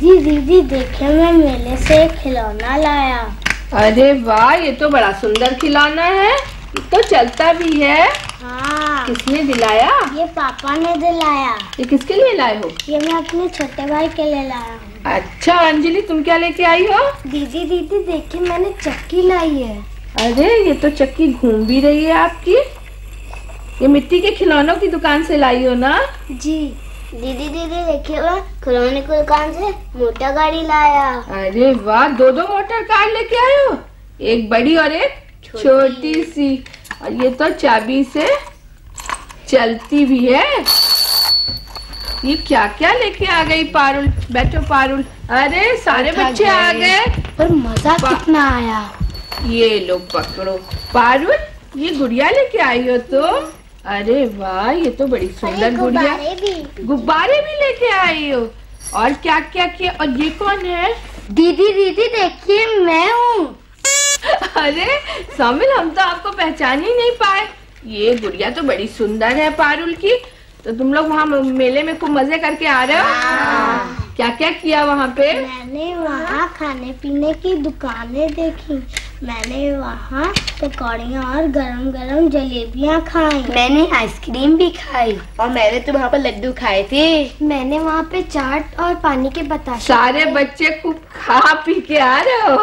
दीदी दीदी देखिए, मैं मेले से एक खिलौना लाया। अरे वाह, ये तो बड़ा सुंदर खिलौना है, तो चलता भी है। हाँ। किसने दिलाया? ये पापा ने दिलाया। ये किसके लिए लाए हो? ये मैं अपने छोटे भाई के लिए लाया हूँ। अच्छा अंजलि, तुम क्या लेके आई हो? दीदी दीदी देखिए, मैंने चक्की लाई है। अरे ये तो चक्की घूम भी रही है आपकी। ये मिट्टी के खिलौनों की दुकान से लाई हो ना? जी। दीदी दीदी देखिए, मैं खिलौने की दुकान से मोटर गाड़ी लाया। अरे वाह, दो मोटर कार लेके आए हो, एक बड़ी और एक छोटी सी। और ये तो चाबी से चलती भी है। ये क्या क्या लेके आ गई पारुल? बैठो पारुल। अरे सारे बच्चे आ गए, पर मजा कितना आया। ये लो पकड़ो। पारुल, ये गुड़िया लेके आई हो तुम? अरे वाह, ये तो बड़ी सुंदर गुड़िया। गुब्बारे भी लेके आई हो। और क्या क्या किया? और ये कौन है? दीदी दीदी देखिए, मैं हूँ। अरे शामिल, हम तो आपको पहचान ही नहीं पाए। ये गुड़िया तो बड़ी सुंदर है पारुल की। तो तुम लोग वहाँ मेले में खूब मजे करके आ रहे हो? क्या क्या किया वहाँ पे? मैंने वहाँ खाने पीने की दुकानें देखी। मैंने वहाँ पकौड़ियाँ और गरम गरम जलेबियाँ खाई। मैंने आइसक्रीम भी खाई। और मैंने तो वहाँ पर लड्डू खाए थे। मैंने वहाँ पे चाट और पानी के बताशे। सारे बच्चे खूब खा पी के आ रहे हो।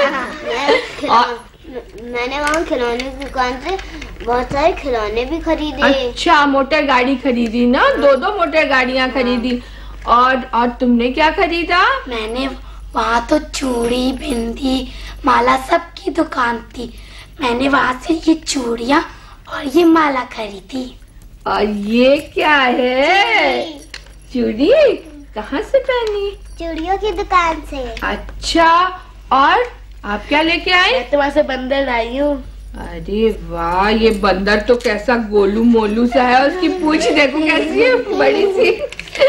मैंने वहाँ खिलौने की दुकान से बहुत सारे खिलौने भी खरीदे। अच्छा, मोटर गाड़ी खरीदी ना? दो मोटर गाड़ियाँ खरीदी। और तुमने क्या खरीदा? मैंने वहाँ तो चूड़ी, बिंदी, माला सब की दुकान थी। मैंने वहाँ से ये चूड़ियाँ और ये माला खरीदी। और ये क्या है? चूड़ी कहाँ से पहनी? चूड़ियों की दुकान से। अच्छा, और आप क्या लेके आए? मैं तो वहाँ से बंदर लाई हूँ। अरे वाह, ये बंदर तो कैसा गोलू मोलू सा है। उसकी पूंछ देखो कैसी है, बड़ी सी।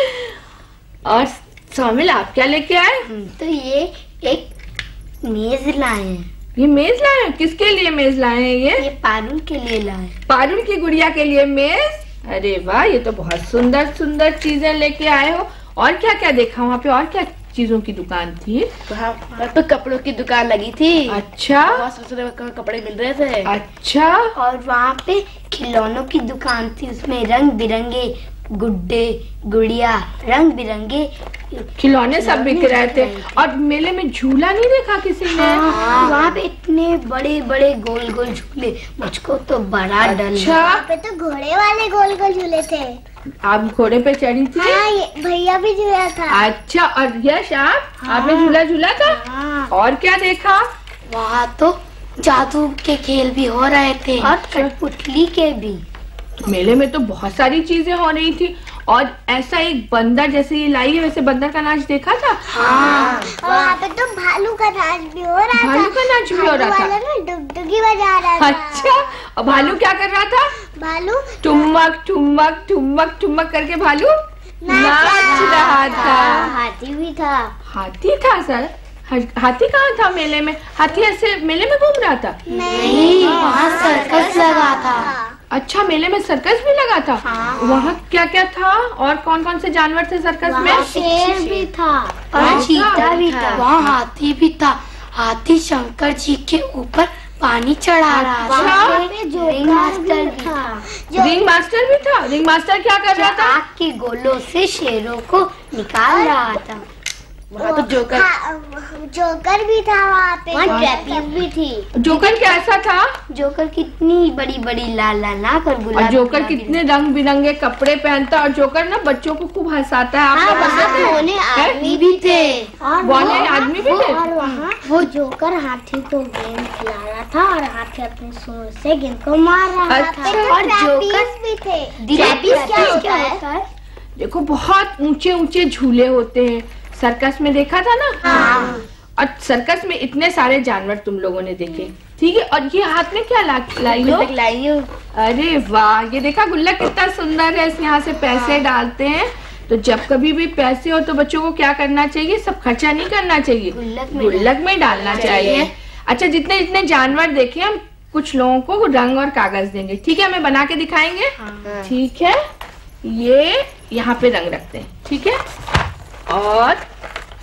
और शामिल, आप क्या लेके आए? तो ये एक मेज लाए हैं। ये मेज लाए हैं? किसके लिए मेज लाए हैं? ये पारुल के लिए लाए। पारुल की गुड़िया के लिए मेज? अरे वाह, ये तो बहुत सुंदर सुंदर चीजें लेके आए हो। और क्या क्या देखा वहाँ पे? और क्या चीजों की दुकान थी? वहाँ तो कपड़ों की दुकान लगी थी। अच्छा, बहुत सुंदर कपड़े मिल रहे थे। अच्छा, और वहाँ पे खिलौनों की दुकान थी, उसमें रंग बिरंगे गुड्डे, गुड़िया, रंग बिरंगे खिलौने सब बिक रहे थे। और मेले में झूला नहीं देखा किसी ने? वहाँ पे इतने बड़े बड़े गोल गोल झूले, मुझको तो बड़ा डर लगा। वहाँ पे तो घोड़े वाले गोल गोल झूले थे। आप घोड़े पे चढ़ी थी? हाँ, ये भैया भी झूला था। अच्छा, और यश आपने झूला झूला था? हाँ। और क्या देखा? वहाँ तो जादू के खेल भी हो रहे थे और कठपुतली के भी। मेले में तो बहुत सारी चीजें हो रही थी। और ऐसा एक बंदर, जैसे ये लाई है वैसे बंदर का नाच देखा था? हाँ। वहाँ पे तो भालू का नाच भी हो रहा था। भालू का नाच भी हो रहा था? डुगडुगी बजा रहा था। अच्छा, और भालू क्या कर रहा था? भालू ठुमक ठुमक ठुमक ठुमक करके भालू नाच रहा था। हाथी भी था। हाथी था सर? हाथी कहाँ था मेले में? हाथी ऐसे मेले में घूम रहा था? नहीं, वहाँ सर्कस लगा था। अच्छा, मेले में सर्कस भी लगा था? वहाँ क्या क्या था? और कौन कौन से जानवर थे सर्कस में? शेर भी था और चीता भी था। वहाँ हाथी भी था। हाथी शंकर जी के ऊपर पानी चढ़ा रहा था। रिंग मास्टर भी था। रिंग मास्टर भी था? रिंग मास्टर क्या कर रहा था? आग के गोलों से शेरों को निकाल रहा था। वहाँ तो जोकर भी था। वहाँ पे ट्रैपिंग भी थी। जोकर कैसा था? जोकर कितनी बड़ी बड़ी लाल लाल नाक और गुलाबी। और जोकर कितने रंग बिरंगे कपड़े पहनता। और जोकर ना बच्चों को खूब हंसाता है। आपको पसंद है? बोने आदमी भी थे। और बोने आदमी भी थे। और वहाँ वो जोकर हाथी को गेंद खिला रहा था और हाथी अपने सूंड से गेंद को मार रहा था। और जोकर भी थे। ट्रैपिस क्या होता है? देखो, बहुत ऊंचे ऊंचे झूले होते हैं। सर्कस में देखा था ना? हाँ। और सर्कस में इतने सारे जानवर तुम लोगों ने देखे, ठीक है। और ये हाथ में क्या लाई हो? अरे वाह, ये देखा गुल्लक कितना सुंदर है। यहाँ से पैसे डालते हैं। तो जब कभी भी पैसे हो तो बच्चों को क्या करना चाहिए? सब खर्चा नहीं करना चाहिए, गुल्लक में डालना चाहिए। अच्छा, जितने जितने जानवर देखे हम कुछ लोगों को रंग और कागज देंगे, ठीक है? हमें बना के दिखाएंगे, ठीक है? ये यहाँ पे रंग रखते हैं, ठीक है? और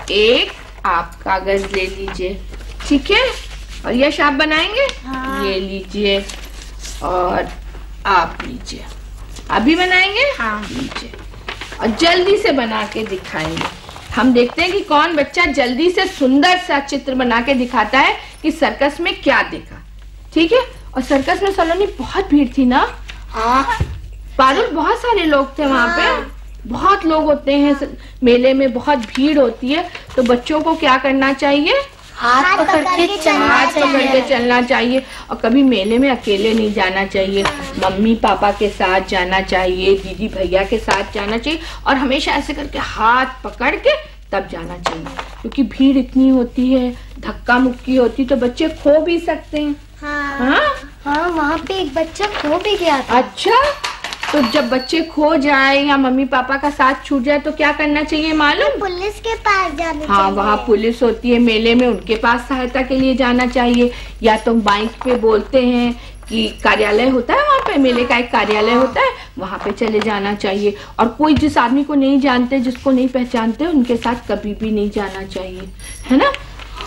एक आप कागज ले लीजिए, ठीक है। और यश आप बनाएंगे? हाँ। ये लीजिए और आप लीजिए। आप भी बनाएंगे? हाँ। लीजिए और जल्दी से बना के दिखाएंगे। हम देखते हैं कि कौन बच्चा जल्दी से सुंदर सा चित्र बना के दिखाता है कि सर्कस में क्या देखा, ठीक है। और सर्कस में सलोनी बहुत भीड़ थी ना? हाँ। पारुल बहुत सारे लोग थे वहाँ पे, बहुत लोग होते हैं मेले में, बहुत भीड़ होती है। तो बच्चों को क्या करना चाहिए? हाथ पकड़ के चलना चाहिए। और कभी मेले में अकेले नहीं जाना चाहिए, मम्मी पापा के साथ जाना चाहिए, दीदी भैया के साथ जाना चाहिए। और हमेशा ऐसे करके हाथ पकड़ के तब जाना चाहिए, क्योंकि भीड़ इतनी होती है, धक्का मुक्की होती, तो बच्चे खो भी सकते हैं। हाँ, वहाँ पे एक बच्चा खो भी गया था। अच्छा, तो जब बच्चे खो जाए या मम्मी पापा का साथ छूट जाए तो क्या करना चाहिए मालूम? पुलिस के पास जाना चाहिए। हाँ, वहाँ पुलिस होती है मेले में, उनके पास सहायता के लिए जाना चाहिए। या तो बाइक पे बोलते हैं कि कार्यालय होता है वहाँ पे, मेले का एक कार्यालय होता है, वहाँ पे चले जाना चाहिए। और कोई जिस आदमी को नहीं जानते, जिसको नहीं पहचानते, उनके साथ कभी भी नहीं जाना चाहिए, है ना।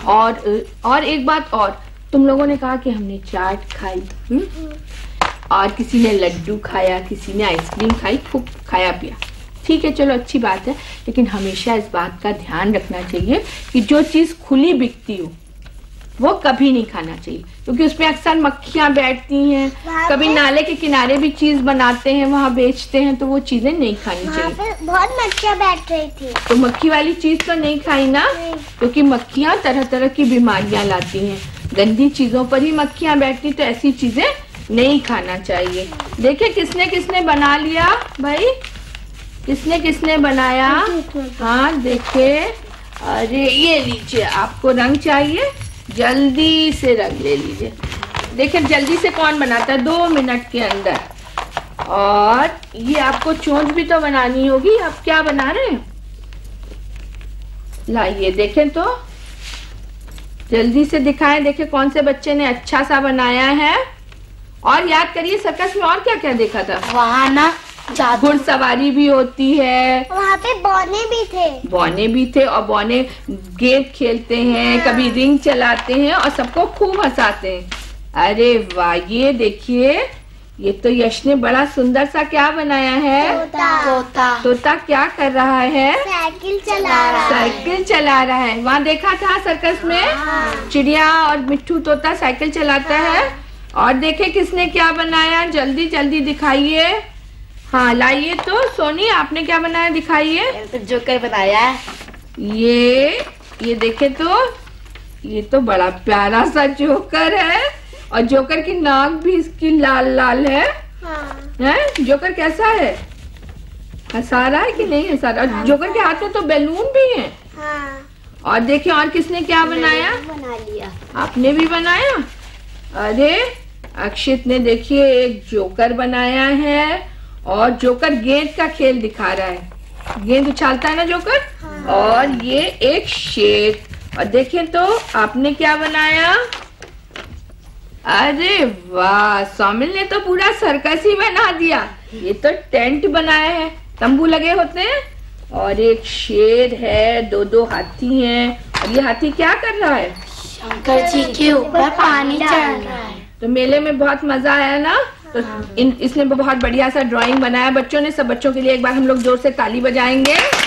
और एक बात और, तुम लोगों ने कहा कि हमने चाट खाई, और किसी ने लड्डू खाया, किसी ने आइसक्रीम खाई, खूब खाया पिया, ठीक है, चलो अच्छी बात है। लेकिन हमेशा इस बात का ध्यान रखना चाहिए कि जो चीज खुली बिकती हो वो कभी नहीं खाना चाहिए, क्योंकि उसमें अक्सर मक्खियां बैठती हैं। कभी नाले के किनारे भी चीज बनाते हैं, वहाँ बेचते हैं, तो वो चीजें नहीं खानी चाहिए। बहुत मक्खियां बैठ रही थी, तो मक्खी वाली चीज तो नहीं खाई ना, क्योंकि मक्खियां तरह तरह की बीमारियां लाती हैं। गंदी चीजों पर ही मक्खियां बैठती, तो ऐसी चीजें नहीं खाना चाहिए। देखिए किसने किसने बना लिया भाई, किसने किसने बनाया? हाँ देखिए, अरे ये लीजिए, आपको रंग चाहिए, जल्दी से रंग ले लीजिए। देखिए जल्दी से कौन बनाता है, 2 मिनट के अंदर। और ये आपको चोंच भी तो बनानी होगी, आप क्या बना रहे हैं? लाइए देखें तो, जल्दी से दिखाएं, देखिए कौन से बच्चे ने अच्छा सा बनाया है। और याद करिए सर्कस में और क्या क्या देखा था? वहाँ ना घुड़सवारी भी होती है, वहाँ पे बौने भी थे, और बौने गेम खेलते हैं, कभी रिंग चलाते हैं और सबको खूब हंसाते हैं। अरे वाह, ये देखिए, ये तो यश ने बड़ा सुंदर सा क्या बनाया है? तोता क्या कर रहा है? साइकिल चला रहा है। वहाँ देखा था सर्कस में, चिड़िया और मिट्ठू तोता साइकिल चलाता है। और देखे किसने क्या बनाया, जल्दी जल्दी दिखाइए। हाँ लाइए तो, सोनी आपने क्या बनाया, दिखाइए। तो जोकर बनाया है। ये देखे तो, ये तो बड़ा प्यारा सा जोकर है, और जोकर की नाक भी इसकी लाल लाल है। हैं? जोकर कैसा है, हंसा रहा है कि नहीं हंसा रहा? और जोकर के हाथ में तो बैलून भी है। और देखिए और किसने क्या बनाया? बना लिया। आपने भी बनाया? अरे अक्षित ने देखिए एक जोकर बनाया है, और जोकर गेंद का खेल दिखा रहा है, गेंद उछालता है ना जोकर। और ये एक शेर। और देखें तो आपने क्या बनाया? अरे वाह, सौमिल ने तो पूरा सर्कस ही बना दिया। ये तो टेंट बनाया है, तंबू लगे होते हैं, और एक शेर है, 2 हाथी हैं। और ये हाथी क्या कर रहा है? शंकर जी के ऊपर पानी चढ़ रहा है। तो मेले में बहुत मजा आया ना। तो इसने बहुत बढ़िया सा ड्राइंग बनाया बच्चों ने। सब बच्चों के लिए एक बार हम लोग जोर से ताली बजाएंगे।